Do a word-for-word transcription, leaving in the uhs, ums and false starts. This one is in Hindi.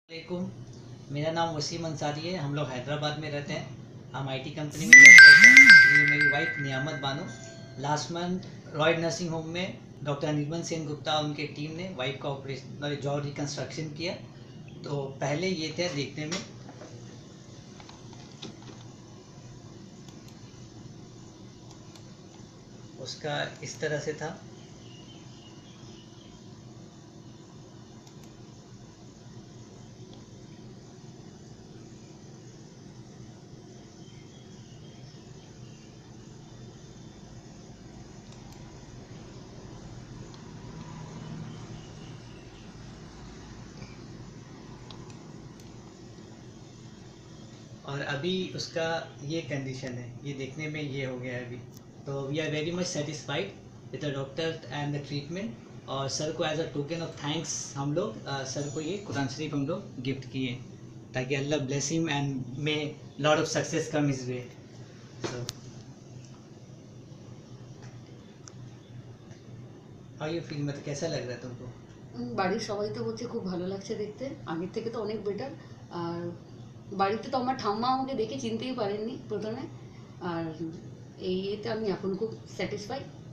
वालेकुम, मेरा नाम वसीम अंसारी है। हम लोग हैदराबाद में रहते हैं। हम आईटी कंपनी में जॉब करते हैं। ये मेरी wife Niyamat Bano. Last month royal nursing home में डॉक्टर अनिर्बन सेन गुप्ता उनके टीम ने वाइफ का ऑपरेशन जॉ रिकन्स्ट्रक्शन किया। तो पहले ये थे देखने में, उसका इस तरह से था। और अभी उसका ये कंडीशन है, ये देखने में ये हो गया है अभी। तो we are very much satisfied with the doctor and the treatment. और सर को as a token of thanks हम लोग सर को ये कुरान शरीफ हम लोग गिफ्ट किए, ताकि Allah bless him and may lot of success come his way. So how you feel, मतलब कैसा लग रहा है तुमको? বাড়ির সবাই তো বলছে খুব ভালো লাগছে দেখতে, আগের থেকে তো অনেক বেটার। আর বাড়িতে তো আমার ঠাম্মা আমাকে দেখে চিনতেই পারেননি প্রথমে। আর এই এতে আমি এখন খুব স্যাটিসফাই।